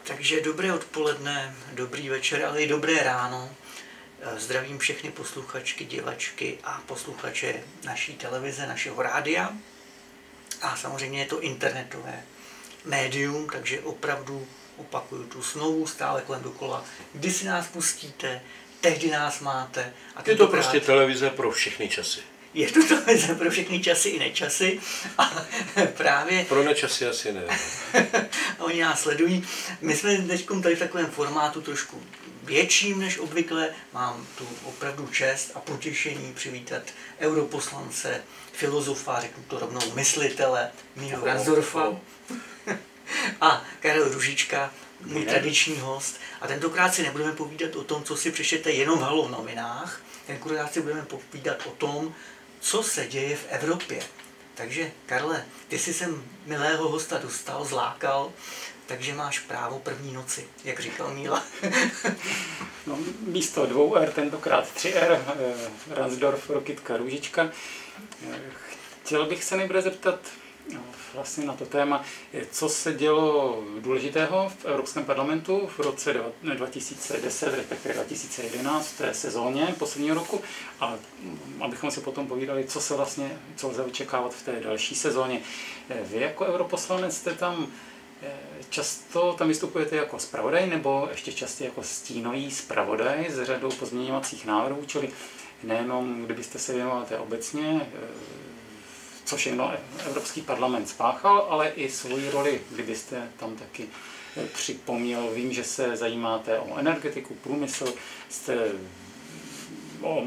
Takže dobré odpoledne, dobrý večer, ale i dobré ráno. Zdravím všechny posluchačky, divačky a posluchače naší televize, našeho rádia. A samozřejmě je to internetové médium, takže opravdu opakuju tu znovu, stále kolem dokola. Kdy si nás pustíte, tehdy nás máte. A je to prostě televize pro všechny časy. Je to televize pro všechny časy i nečasy. A právě... Pro nečasy asi ne. Oni nás sledují. My jsme teď tady v takovém formátu trošku větším než obvykle. Mám tu opravdu čest a potěšení přivítat europoslance, filozofa, řeknu to rovnou, myslitele Míru Ransdorfa a Karel Růžička, můj tradiční host. A tentokrát si nebudeme povídat o tom, co si přečtete jenom v Halo v novinách. Tentokrát si budeme povídat o tom, co se děje v Evropě. Takže, Karle, ty jsi sem milého hosta dostal, zlákal, takže máš právo první noci, jak říkal Míla. No, místo 2R, tentokrát 3R, Ransdorf, Rokytka, Růžička. Chtěl bych se nejprve zeptat vlastně na to téma, co se dělo důležitého v Evropském parlamentu v roce 2010, respektive 2011, v té sezóně posledního roku, a abychom si potom povídali, co lze očekávat v té další sezóně. Vy jako europoslanec jste tam často vystupujete jako zpravodaj, nebo ještě častěji jako stínový zpravodaj s řadou pozměňovacích návrhů, čili nejenom kdybyste se věnovali obecně, co všechno Evropský parlament spáchal, ale i svoji roli, kdybyste tam taky připomněl. Vím, že se zajímáte o energetiku, průmysl, jste o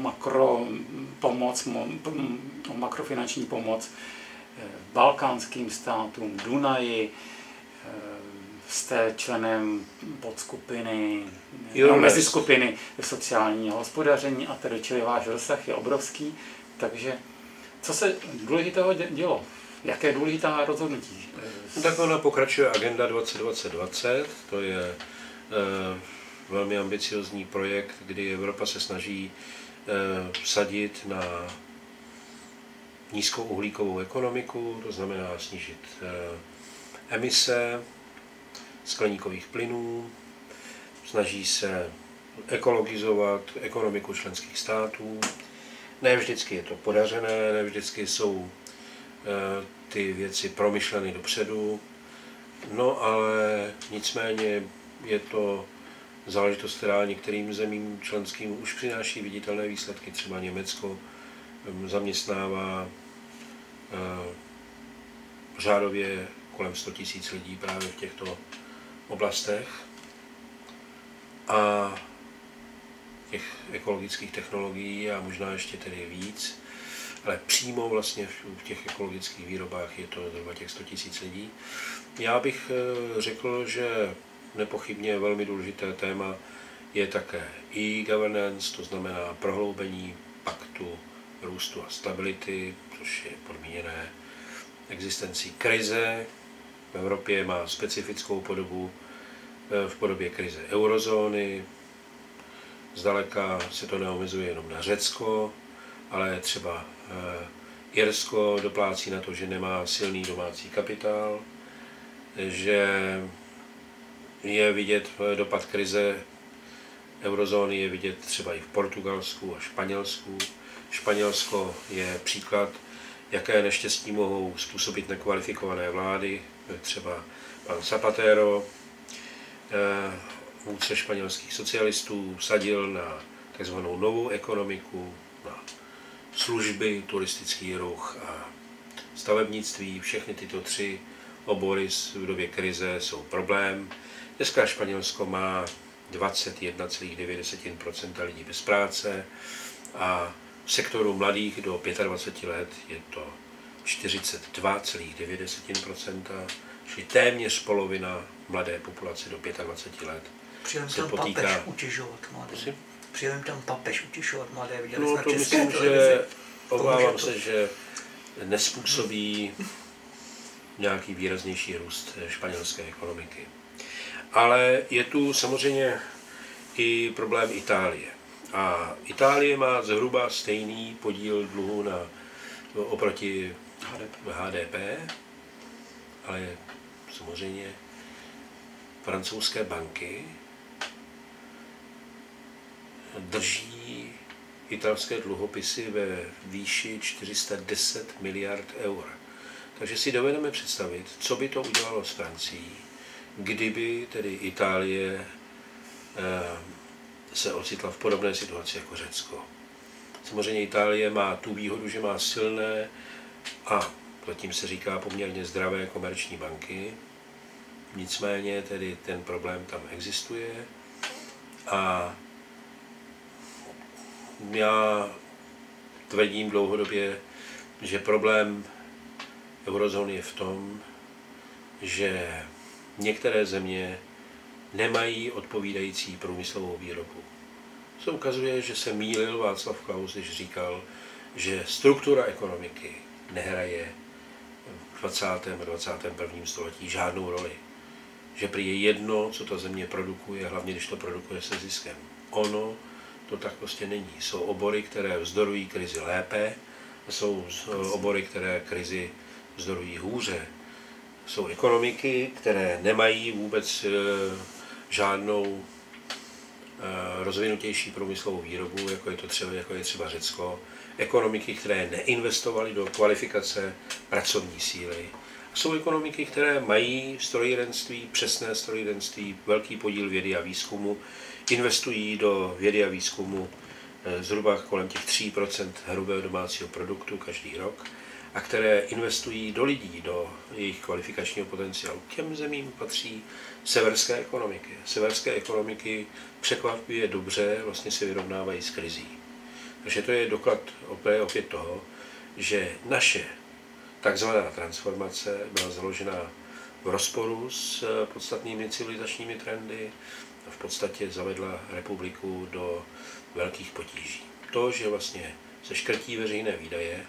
makrofinanční pomoc balkánským státům, Dunaji, jste členem podskupiny, meziskupiny sociálního hospodaření a tedy čili váš rozsah je obrovský, takže co se důležitého dělo? Jaké důležitá rozhodnutí? Tak ona pokračuje Agenda 2020, to je velmi ambiciozní projekt, kdy Evropa se snaží vsadit na nízkouhlíkovou ekonomiku, to znamená snížit emise skleníkových plynů, snaží se ekologizovat ekonomiku členských států. Ne vždycky je to podařené, ne vždycky jsou ty věci promyšleny dopředu, no ale nicméně je to záležitost, která některým zemím členským už přináší viditelné výsledky. Třeba Německo zaměstnává řádově kolem 100 000 lidí právě v těchto oblastech a těch ekologických technologií a možná ještě tedy víc, ale přímo vlastně v těch ekologických výrobách je to zhruba těch 100 000 lidí. Já bych řekl, že nepochybně velmi důležité téma je také e-governance, to znamená prohloubení paktu růstu a stability, což je podmíněné existencí krize. V Evropě má specifickou podobu v podobě krize eurozóny. Zdaleka se to neomezuje jenom na Řecko, ale třeba Irsko doplácí na to, že nemá silný domácí kapitál, že je vidět dopad krize eurozóny, je vidět třeba i v Portugalsku a Španělsku. Španělsko je příklad, jaké neštěstí mohou způsobit nekvalifikované vlády, třeba pan Zapatero, vůdce španělských socialistů, vsadil na takzvanou novou ekonomiku, na služby, turistický ruch a stavebnictví. Všechny tyto tři obory v době krize jsou problém. Dneska Španělsko má 21,9% lidí bez práce a v sektoru mladých do 25 let je to 42,9%, čili téměř polovina mladé populace do 25 let se potýká. Papež utěžovat mladé. Přijel tam papež utěšovat mladé. Viděli no jsme to České myslím, televizi. že obávám se, že nespůsobí nějaký výraznější růst španělské ekonomiky. Ale je tu samozřejmě i problém Itálie. A Itálie má zhruba stejný podíl dluhu oproti HDP, ale samozřejmě francouzské banky drží italské dluhopisy ve výši 410 miliard eur. Takže si dovedeme představit, co by to udělalo s Francií, kdyby tedy Itálie se ocitla v podobné situaci jako Řecko. Samozřejmě Itálie má tu výhodu, že má silné a zatím se říká poměrně zdravé komerční banky, nicméně tedy ten problém tam existuje a já tvrdím dlouhodobě, že problém eurozóny je v tom, že některé země nemají odpovídající průmyslovou výrobu. Se ukazuje, že se mýlil Václav Klaus, když říkal, že struktura ekonomiky nehraje v 20. a 21. století žádnou roli. Že prý je jedno, co ta země produkuje, hlavně když to produkuje se ziskem. Ono to tak prostě není. Jsou obory, které vzdorují krizi lépe, jsou obory, které krizi vzdorují hůře. Jsou ekonomiky, které nemají vůbec žádnou rozvinutější průmyslovou výrobu, jako je třeba Řecko. Ekonomiky, které neinvestovaly do kvalifikace pracovní síly. Jsou ekonomiky, které mají strojírenství, přesné strojírenství, velký podíl vědy a výzkumu, investují do vědy a výzkumu zhruba kolem těch 3% hrubého domácího produktu každý rok a které investují do lidí, do jejich kvalifikačního potenciálu. K těm zemím patří severské ekonomiky. Severské ekonomiky překvapivě dobře vlastně se vyrovnávají s krizí. Takže to je doklad opět toho, že naše takzvaná transformace byla založena v rozporu s podstatnými civilizačními trendy a v podstatě zavedla republiku do velkých potíží. To, že vlastně se škrtí veřejné výdaje,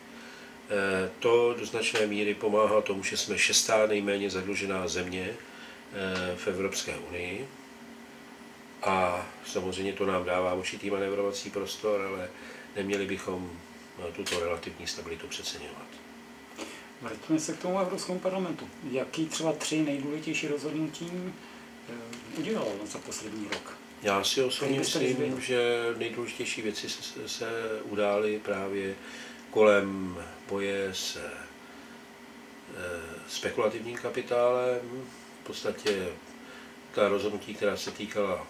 to do značné míry pomáhá tomu, že jsme šestá nejméně zadlužená země v Evropské unii a samozřejmě to nám dává určitý manévrovací prostor, ale neměli bychom tuto relativní stabilitu přeceňovat. Vraťme se k tomu Evropskému parlamentu. Jaký třeba 3 nejdůležitější rozhodnutí udělal za poslední rok? Já si osobně myslím, že nejdůležitější věci se udály právě kolem boje s spekulativním kapitálem. V podstatě ta rozhodnutí, která se týkala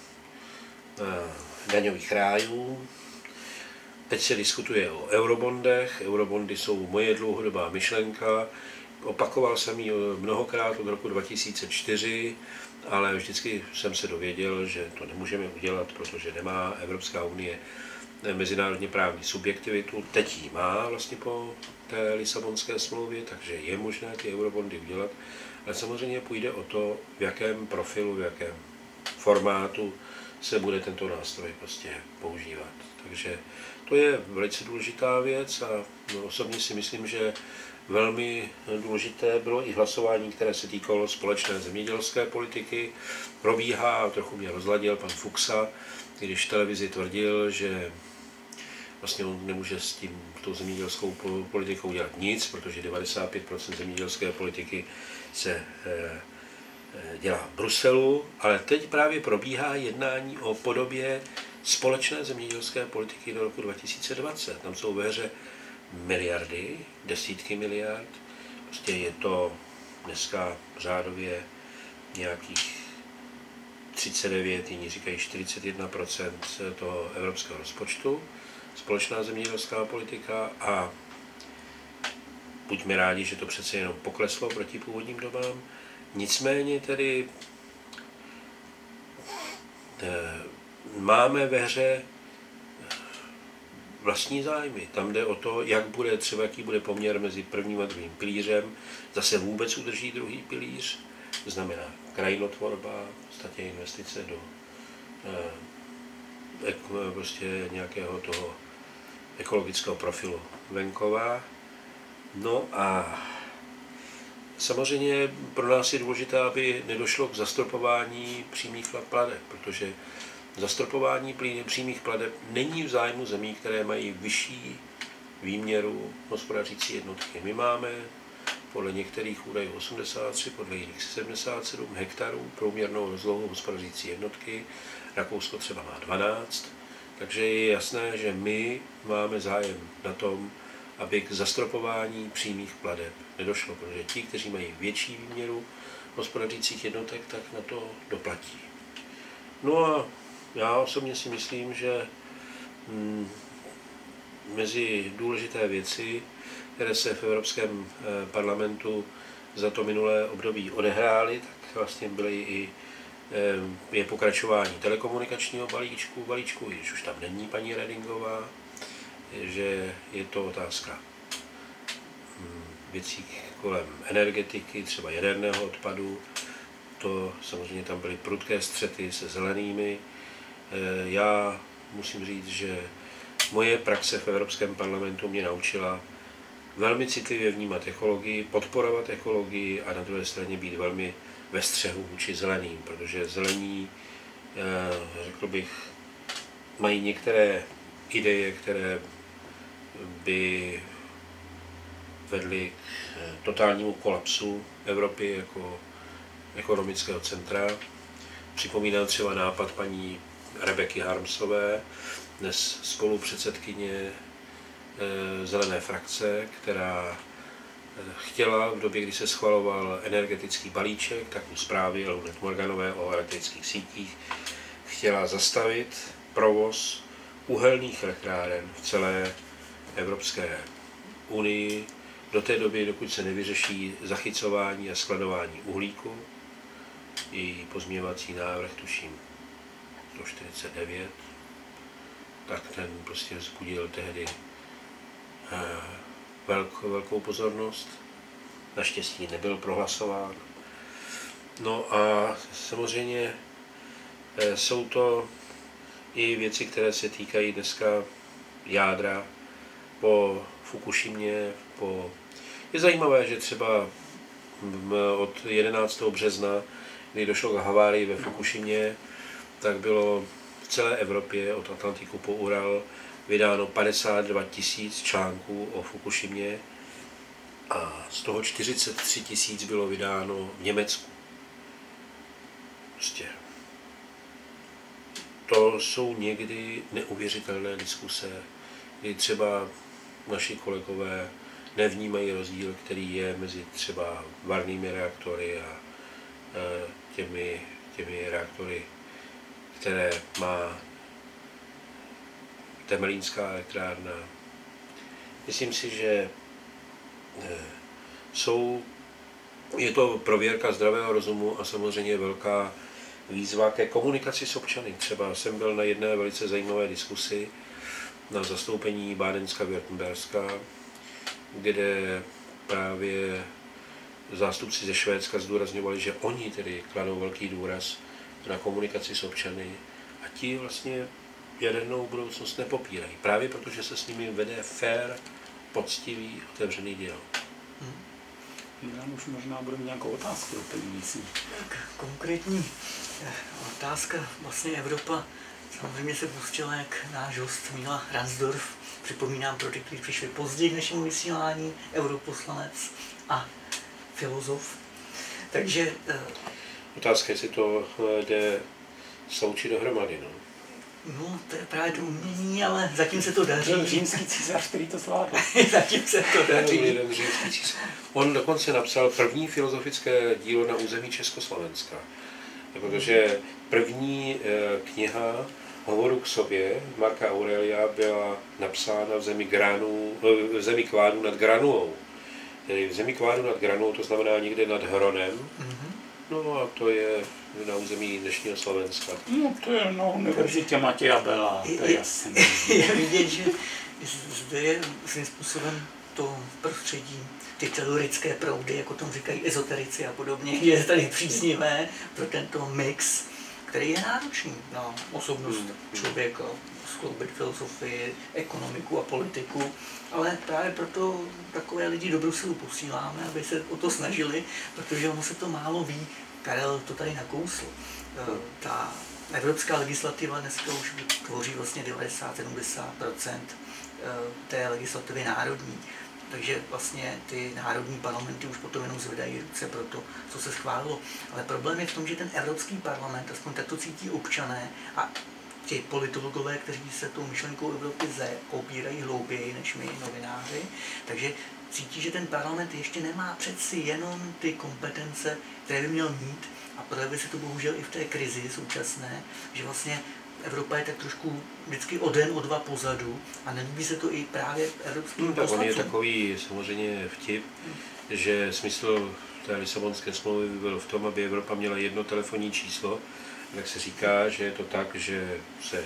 daňových rájů. Teď se diskutuje o eurobondech. Eurobondy jsou moje dlouhodobá myšlenka. Opakoval jsem ji mnohokrát od roku 2004, ale vždycky jsem se dověděl, že to nemůžeme udělat, protože nemá Evropská unie mezinárodně právní subjektivitu. Teď ji má vlastně po té Lisabonské smlouvě, takže je možné ty eurobondy udělat. Ale samozřejmě půjde o to, v jakém profilu, v jakém formátu se bude tento nástroj prostě používat. Takže to je velice důležitá věc a osobně si myslím, že velmi důležité bylo i hlasování, které se týkalo společné zemědělské politiky. Probíhá, trochu mě rozladil pan Fuchsa, když v televizi tvrdil, že vlastně on nemůže s tou zemědělskou politikou dělat nic, protože 95% zemědělské politiky se dělá v Bruselu, ale teď právě probíhá jednání o podobě společné zemědělské politiky do roku 2020. Tam jsou ve hře miliardy, desítky miliard. Prostě je to dneska řádově nějakých 39, jiní říkají 41% toho evropského rozpočtu, společná zemědělská politika a buďme rádi, že to přece jenom pokleslo proti původním dobám. Nicméně tedy máme ve hře vlastní zájmy. Tam jde o to, jaký bude poměr mezi prvním a druhým pilířem. Zase vůbec udrží druhý pilíř, to znamená krajinotvorba, v podstatě investice do prostě nějakého toho ekologického profilu venkova. No a samozřejmě pro nás je důležité, aby nedošlo k zastropování přímých plateb, protože zastropování přímých plateb není v zájmu zemí, které mají vyšší výměru hospodařící jednotky. My máme podle některých údajů 83, podle jiných 77 hektarů průměrnou rozlohou hospodařící jednotky, Rakousko třeba má 12, takže je jasné, že my máme zájem na tom, aby k zastropování přímých plateb nedošlo, protože ti, kteří mají větší výměru hospodařících jednotek, tak na to doplatí. No a já osobně si myslím, že mezi důležité věci, které se v Evropském parlamentu za to minulé období odehrály, tak vlastně byly i je pokračování telekomunikačního balíčku, když už tam není paní Redingová, že je to otázka věcí kolem energetiky, třeba jaderného odpadu, to samozřejmě tam byly prudké střety se zelenými. Já musím říct, že moje praxe v Evropském parlamentu mě naučila velmi citlivě vnímat ekologii, podporovat ekologii a na druhé straně být velmi ve střehu vůči zeleným, protože zelení, řekl bych, mají některé ideje, které by vedly k totálnímu kolapsu Evropy jako ekonomického centra. Připomínám třeba nápad paní Rebeky Harmsové, dnes spolupředsedkyně Zelené frakce, která chtěla v době, kdy se schvaloval energetický balíček, tak u zprávy Lounet Morganové o elektrických sítích, chtěla zastavit provoz uhelných elektráren v celé Evropské unii do té doby, dokud se nevyřeší zachycování a skladování uhlíku. Její pozměňovací návrh, tuším 149, tak ten prostě vzbudil tehdy velkou pozornost. Naštěstí nebyl prohlasován. No a samozřejmě jsou to i věci, které se týkají dneska jádra po Fukušimě. Je zajímavé, že třeba od 11. března, kdy došlo k havárii ve Fukušimě, tak bylo v celé Evropě od Atlantiku po Ural vydáno 52 000 článků o Fukušimě a z toho 43 000 bylo vydáno v Německu. Prostě to jsou někdy neuvěřitelné diskuse, kdy třeba naši kolegové nevnímají rozdíl, který je mezi třeba varnými reaktory a těmi reaktory, které má Temelínská elektrárna. Myslím si, že je to prověrka zdravého rozumu a samozřejmě velká výzva ke komunikaci s občany. Třeba jsem byl na jedné velice zajímavé diskusi na zastoupení Bádenska-Württemberska, kde právě zástupci ze Švédska zdůrazňovali, že oni tedy kladou velký důraz na komunikaci s občany a ti vlastně jadernou budoucnost nepopírají. Právě protože se s nimi vede fair, poctivý, otevřený dialog. Já už možná budu mít nějakou otázku doplňující. Konkrétní otázka, vlastně Evropa samozřejmě se pustila, jak náš host Míla Ransdorf, připomínám pro ty, kteří přišli později k našemu vysílání, europoslanec a filozof. Takže otázka, jestli to jde sloučit dohromady. No, to je právě to umění, ale zatím se to daří. Byl římský císař, který to zvládl. Zatím se to daří. On dokonce napsal první filozofické dílo na území Československa. Protože první kniha Hovoru k sobě Marka Aurelia byla napsána v zemi Kvádů nad Granuou. Tedy v zemi Kvádů nad Granuou, to znamená někde nad Hronem. No a to je na území dnešního Slovenska. No to je na univerzitě Matěja Bela, to je jasné. Je vidět, že zde je svým způsobem to prostředí, ty telurické proudy, jako tomu říkají ezoterici a podobně, je tady příznivé pro tento mix, který je náročný na osobnost člověka, skloubit filozofii, ekonomiku a politiku, ale právě proto takové lidi do Bruselu posíláme, aby se o to snažili, protože ono se to málo ví. Karel to tady nakousl. Ta evropská legislativa dneska už tvoří vlastně 90-70% té legislativy národní. takže vlastně ty národní parlamenty už potom jenom zvedají ruce pro to, co se schválilo. Ale problém je v tom, že ten Evropský parlament, aspoň tak to cítí občané a ti politologové, kteří se tou myšlenkou Evropy opírají hlouběji než my, novináři, takže cítí, že ten parlament ještě nemá přeci jenom ty kompetence, které by měl mít, a projevuje se to bohužel i v té krizi současné, že vlastně Evropa je tak trošku vždycky o den, o dva pozadu a nelíbí se to i právě evropským poslancům. Tak on je takový samozřejmě vtip, že smysl té Lisabonské smlouvy byl v tom, aby Evropa měla jedno telefonní číslo, tak se říká, že je to tak, že se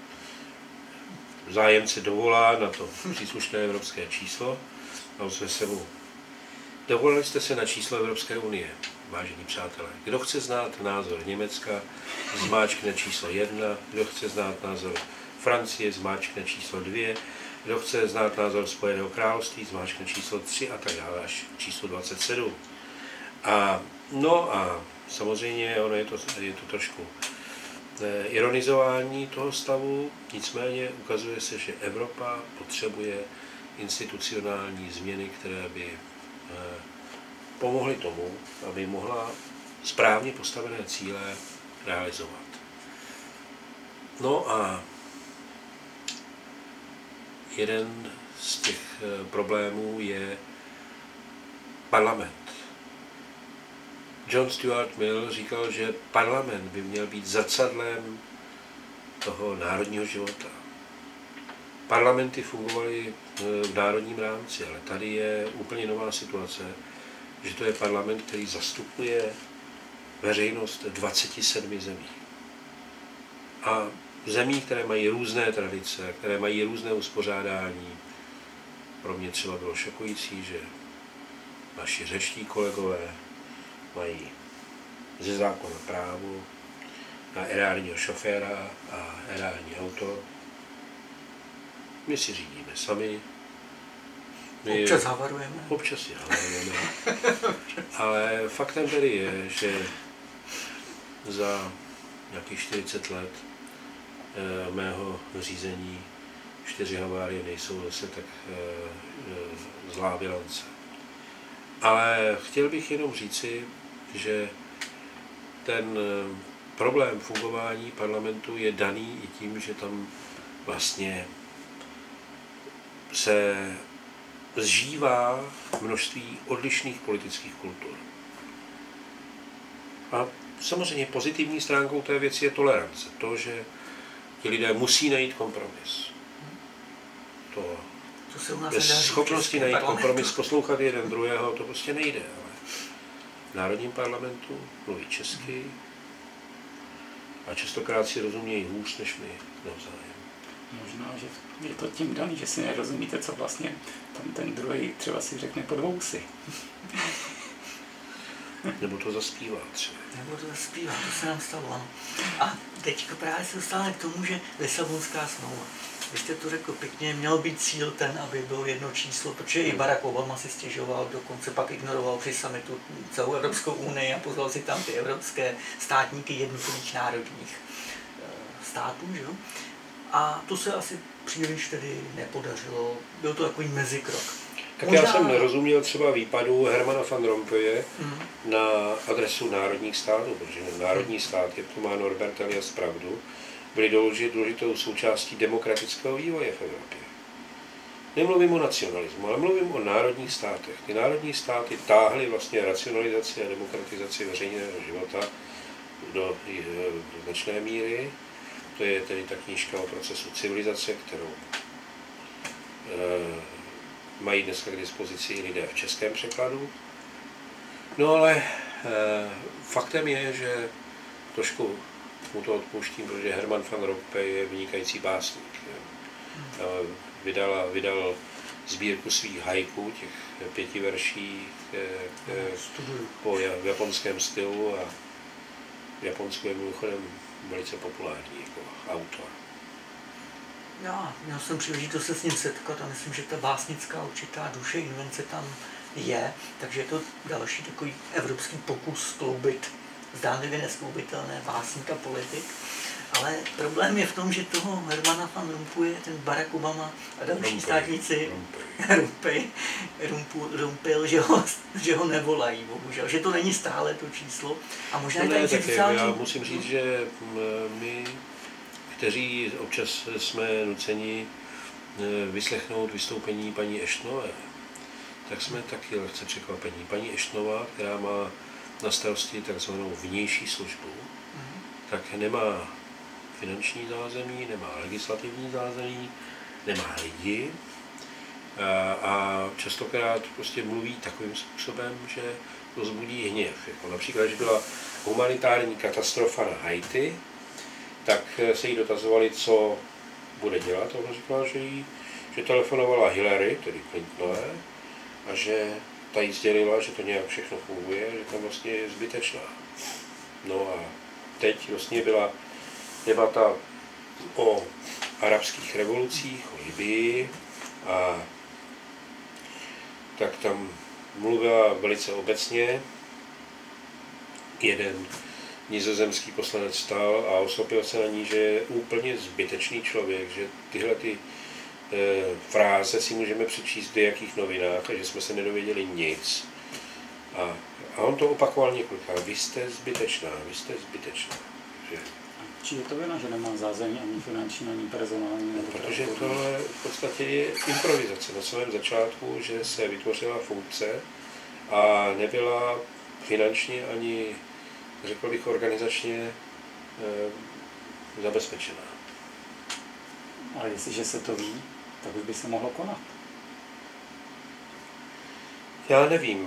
zájemce dovolá na to příslušné evropské číslo a ozve se mu: dovolili jste se na číslo Evropské unie, vážení přátelé. Kdo chce znát názor Německa, zmáčkne číslo 1, kdo chce znát názor Francie, zmáčkne číslo 2, kdo chce znát názor Spojeného království, zmáčkne číslo 3 a tak dále až číslo 27. A samozřejmě ono je to trošku ironizování toho stavu, nicméně ukazuje se, že Evropa potřebuje institucionální změny, které by pomohly tomu, aby mohla správně postavené cíle realizovat. No a jeden z těch problémů je parlament. John Stuart Mill říkal, že parlament by měl být zrcadlem toho národního života. Parlamenty fungovaly v národním rámci, ale tady je úplně nová situace, že to je parlament, který zastupuje veřejnost 27 zemí. A zemí, které mají různé tradice, které mají různé uspořádání. Pro mě třeba bylo šokující, že naši řečtí kolegové mají ze zákona právo na erárního šoféra a erární auto. My si řídíme sami. Občas havarujeme. Občas si havarujeme. Ale faktem tedy je, že za nějakých 40 let mého řízení 4 havárie nejsou zase tak zlá bilance. Ale chtěl bych jenom říci, že ten problém fungování parlamentu je daný i tím, že tam vlastně se zžívá množství odlišných politických kultur. A samozřejmě pozitivní stránkou té věci je tolerance. To, že ti lidé musí najít kompromis. To bez schopnosti najít kompromis, poslouchat jeden druhého, to prostě nejde. Ale v národním parlamentu mluví česky a častokrát si rozumějí hůř než my navzájem. Možná, že je to tím daný, že si nerozumíte, co vlastně tam ten druhý třeba si řekne po dvou si. Nebo to zaspívá třeba. Nebo to zaspívá, to se nám stalo, ano. A teď právě se dostáváme k tomu, že Lisabonská smlouva. Vy jste to řekl pěkně, měl být cíl ten, aby bylo jedno číslo, protože i Barack Obama si stěžoval, dokonce pak ignoroval při summitu celou Evropskou unii a pozval si tam ty evropské státníky jednotlivých národních států, že jo? A to se asi příliš tedy nepodařilo, byl to takový mezikrok. Tak možná... Já jsem nerozuměl třeba výpadu Hermana van Rompuye na adresu národních států, protože národní stát, jak to má Norbert Elias pravdu, byly důležitou součástí demokratického vývoje v Evropě. Nemluvím o nacionalismu, ale mluvím o národních státech. Ty národní státy táhly vlastně racionalizaci a demokratizaci veřejného života do značné míry. To je tedy ta knížka o procesu civilizace, kterou mají dneska k dispozici i lidé v českém překladu. No ale faktem je, že trošku mu to odpouštím, protože Herman van Rompuy je vynikající básník. Vydal sbírku svých haiku, těch 5 verší po japonském stylu a v Japonsku je mimochodem velice populární jako autor. Já měl jsem příležitost se s ním setkat a myslím, že ta básnická určitá duše invence tam je, takže je to další takový evropský pokus skloubit zdánlivě neskloubitelné básník a politik. Ale problém je v tom, že toho Hermana van Rompuye, ten Barack Obama a další státníci Rumpil, že ho nevolají, bohužel. Že to není stále to číslo. A možná ne, já musím říct, že my, kteří občas jsme nuceni vyslechnout vystoupení paní Ashtonové, tak jsme taky lehce překvapení. Paní Ashtonová, která má na starosti takzvanou vnější službu, tak nemá finanční zázemí, nemá legislativní zázemí, nemá lidi a častokrát prostě mluví takovým způsobem, že to vzbudí hněv. Jako například, když byla humanitární katastrofa na Haiti, tak se jí dotazovali, co bude dělat. A ona říkala, že telefonovala Hillary, tedy Clintonové, a že ta jí sdělila, že to nějak všechno funguje, že tam vlastně je zbytečná. No a teď vlastně byla debata o arabských revolucích, o Libii, a tak tam mluvila velice obecně. Jeden nizozemský poslanec stal a osopil se na ní, že je úplně zbytečný člověk, že tyhle fráze si můžeme přečíst v jakých novinách a že jsme se nedověděli nic. A on to opakoval několikrát. Vy jste zbytečná, vy jste zbytečná. Či je to vina, že nemá zázemí ani finanční, ani personální? Protože tohle v podstatě je improvizace. Na samém začátku, že se vytvořila funkce a nebyla finančně ani, řekl bych, organizačně zabezpečená. Ale jestliže se to ví, tak už by se mohlo konat. Já nevím.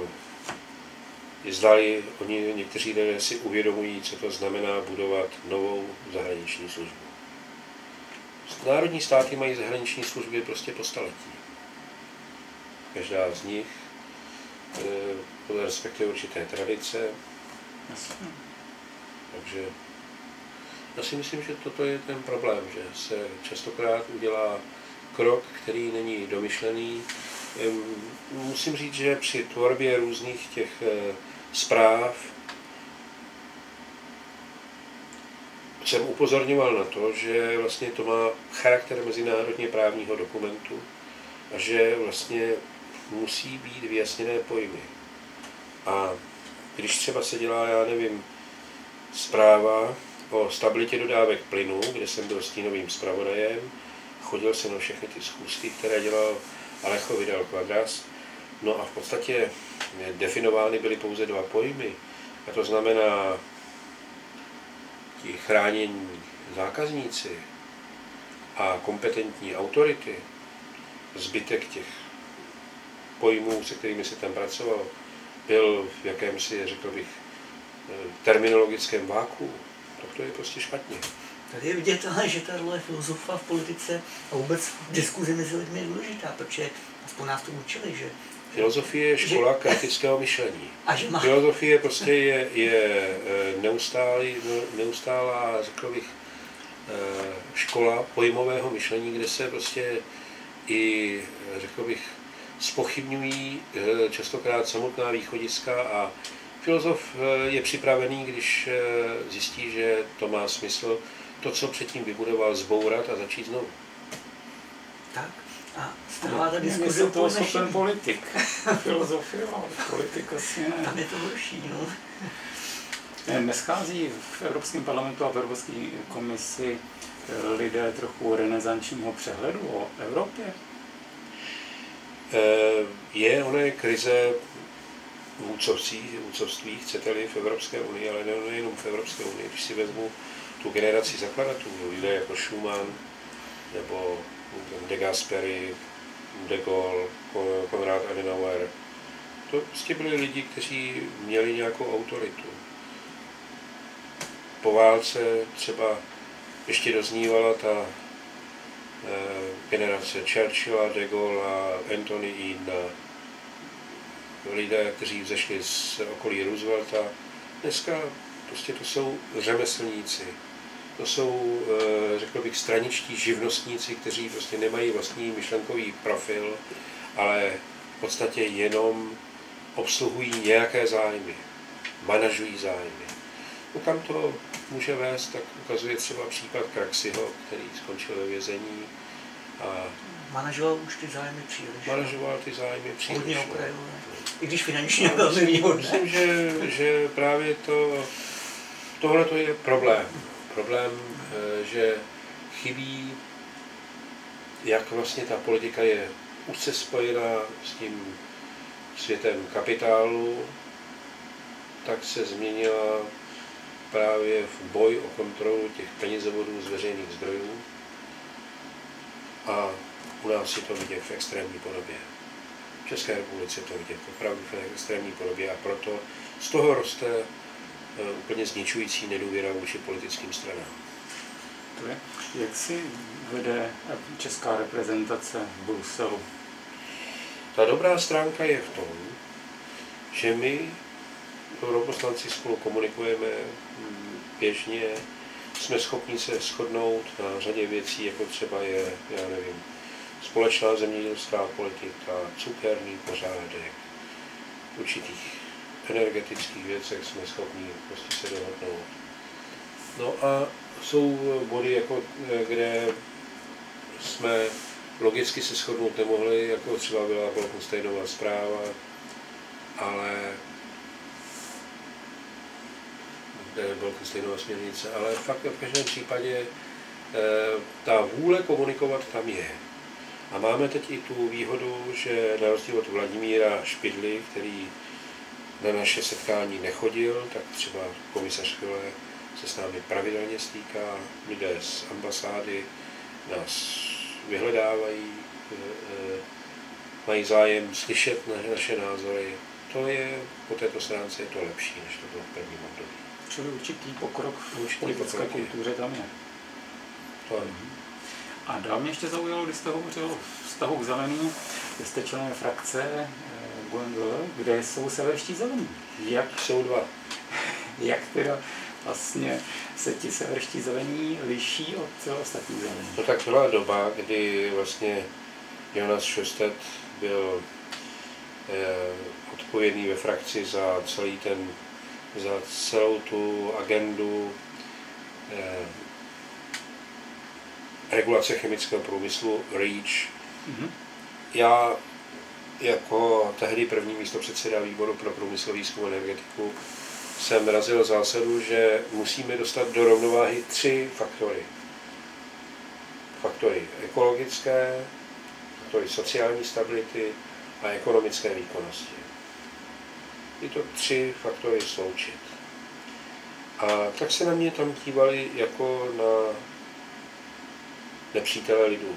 Zdali oni někteří lidé si uvědomují, co to znamená budovat novou zahraniční službu. Národní státy mají zahraniční služby prostě po staletí. Každá z nich respektuje určité tradice. Takže já si myslím, že toto je ten problém, že se častokrát udělá krok, který není domyšlený. Musím říct, že při tvorbě různých těch zpráv jsem upozorňoval na to, že vlastně to má charakter mezinárodně právního dokumentu a že vlastně musí být vyjasněné pojmy. A když třeba se dělá, já nevím, zpráva o stabilitě dodávek plynu, kde jsem byl stínovým zpravodajem, chodil jsem na všechny ty schůzky, které dělal Alejo Vidal Quadras, no a v podstatě definovány byly pouze dva pojmy, a to znamená ti chránění zákazníci a kompetentní autority. Zbytek těch pojmů, se kterými se tam pracoval, byl v jakémsi, řekl bych, terminologickém váku. Tak to je prostě špatně. Tady je vidět, že ta role filozofa v politice a vůbec v diskuzi mezi lidmi je důležitá, protože aspoň nás to učili, že... Filozofie je škola kritického myšlení. A že má... Filozofie prostě je neustálá, řekl bych, škola pojmového myšlení, kde se prostě i, řekl bych, zpochybňují častokrát samotná východiska a filozof je připravený, když zjistí, že to má smysl, to, co předtím vybudoval, zbourat a začít znovu. Tak. A stává ta diskuze toho schopen politik. Filozofie, ale politik asi ne. Tam je to horší, no. Neschází v Evropském parlamentu a v Evropské komisi lidé trochu renesančního přehledu o Evropě? Je krize vůdcovství, chcete-li, v Evropské unii, ale nejenom v Evropské unii. Když si vezmu tu generaci zakladatelů, lidé jako Schumann, nebo de Gasperi, de Gaulle, Konrad Adenauer, to prostě byli lidi, kteří měli nějakou autoritu. Po válce třeba ještě doznívala ta generace Churchilla, de Gaulle a Anthony Eden, lidé, kteří vzešli z okolí Roosevelta. Dneska prostě to jsou řemeslníci. To jsou, řekl bych, straničtí živnostníci, kteří prostě nemají vlastní myšlenkový profil, ale v podstatě jenom obsluhují nějaké zájmy, manažují zájmy. No kam to může vést, tak ukazuje třeba případ Craxiho, který skončil ve vězení a manažoval už ty zájmy příliš. Manažoval ty zájmy příliš. Hodně okrajové. I když finančně velmi výhodné. Myslím, že právě tohle to je problém. Problém, že chybí, jak vlastně ta politika je úzce spojená s tím světem kapitálu, tak se změnila právě v boj o kontrolu těch penězovodů z veřejných zdrojů. A u nás je to vidět v extrémní podobě. V České republice je to vidět opravdu v extrémní podobě a proto z toho roste úplně zničující nedůvěra vůči politickým stranám. To je. Jak si vede česká reprezentace v Bruselu? Ta dobrá stránka je v tom, že my, europoslanci, spolu komunikujeme běžně, jsme schopni se shodnout na řadě věcí, jako třeba je, já nevím, společná zemědělská politika, cukerný pořádek, v určitých energetických věcech jsme schopni prostě se dohodnout. No a jsou body, jako, kde jsme logicky se shodnout nemohli, jako třeba byla Bolkensteinová zpráva, ale Bolkensteinová směrnice, ale fakt v každém případě ta vůle komunikovat tam je. A máme teď i tu výhodu, že na rozdíl od Vladimíra Špidly, který na naše setkání nechodil, tak třeba komisař Füle se s námi pravidelně stýká, lidé z ambasády nás vyhledávají, mají zájem slyšet naše názory. To je, po této stránce je to lepší, než to bylo v prvním období. Čili určitý pokrok v politické kultuře tam je. To je. A dál mě ještě zaujalo, když jste hovořil o vztahu k zeleným, vy jste členem frakce GUNGL, kde jsou severští zelení. Jak jsou dva. Jak teda vlastně se ti severští zelení liší od ostatních zelení? No tak byla doba, kdy vlastně Jonas Sjöstedt byl odpovědný ve frakci za celou tu agendu regulace chemického průmyslu REACH. Mm-hmm. Já jako tehdy první místopředseda výboru pro průmyslový výzkum a energetiku jsem razil zásadu, že musíme dostat do rovnováhy 3 faktory. Faktory ekologické, faktory sociální stability a ekonomické výkonnosti. Tyto 3 faktory sloučit. A tak se na mě tam dívali jako na nepřítele lidu.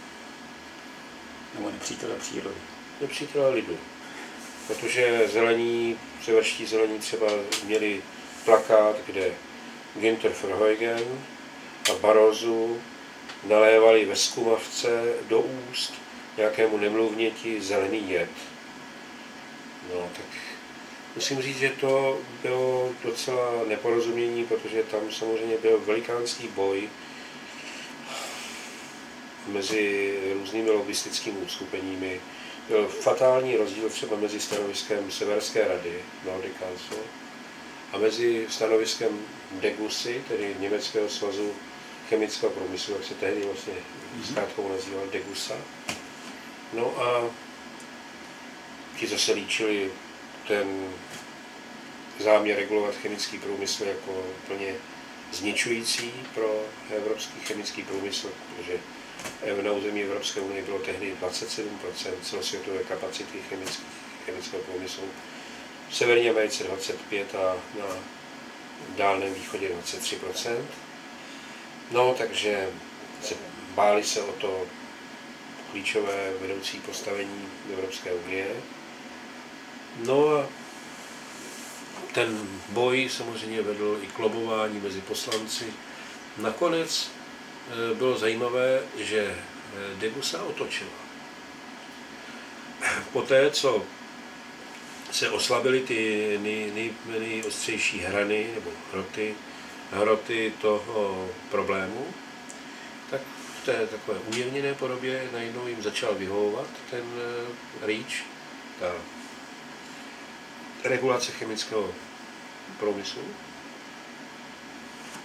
Nebo nepřítele přírody. Nepřítele lidu. Protože severští zelení třeba měli plakát, kde Günther Verheugen a Barroso nalévali ve zkumavce do úst nějakému nemluvněti zelený jed. No tak musím říct, že to bylo docela neporozumění, protože tam samozřejmě byl velikánský boj mezi různými lobbystickými uskupeními. Byl fatální rozdíl třeba mezi stanoviskem Severské rady, Nordic Council, a mezi stanoviskem DEGUSy, tedy Německého svazu chemického průmyslu, jak se tehdy vlastně zkrátkou nazýval DEGUSA. No a ti zase líčili ten záměr regulovat chemický průmysl jako úplně zničující pro evropský chemický průmysl, protože na území Evropské unie bylo tehdy 27% celosvětové kapacity chemického průmyslu, v Severní Americe 25% a na Dálném východě 23%. No, takže báli se o to klíčové vedoucí postavení Evropské unie. No a ten boj samozřejmě vedl i k lobování mezi poslanci. Nakonec bylo zajímavé, že DEGUSa otočila. Poté, co se oslabily ty nejostřejší hrany nebo hroty toho problému, tak v té takové umírněné podobě najednou jim začal vyhovovat ten REACH, ta regulace chemického průmyslu.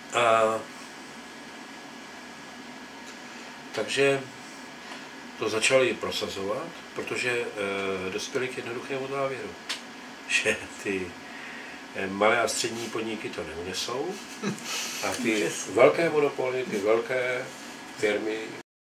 Takže to začali prosazovat, protože dospěli k jednoduchému závěru, že ty malé a střední podniky to neunesou a ty velké monopoly, ty velké firmy